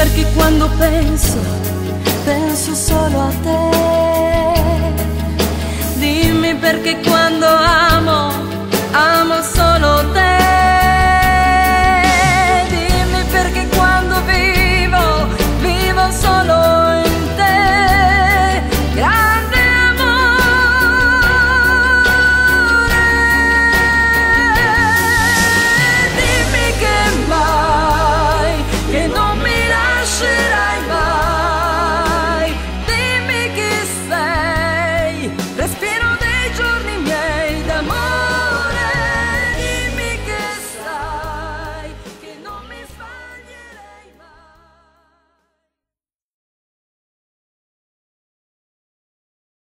perché quando penso, penso solo a te. Dimmi perché quando amo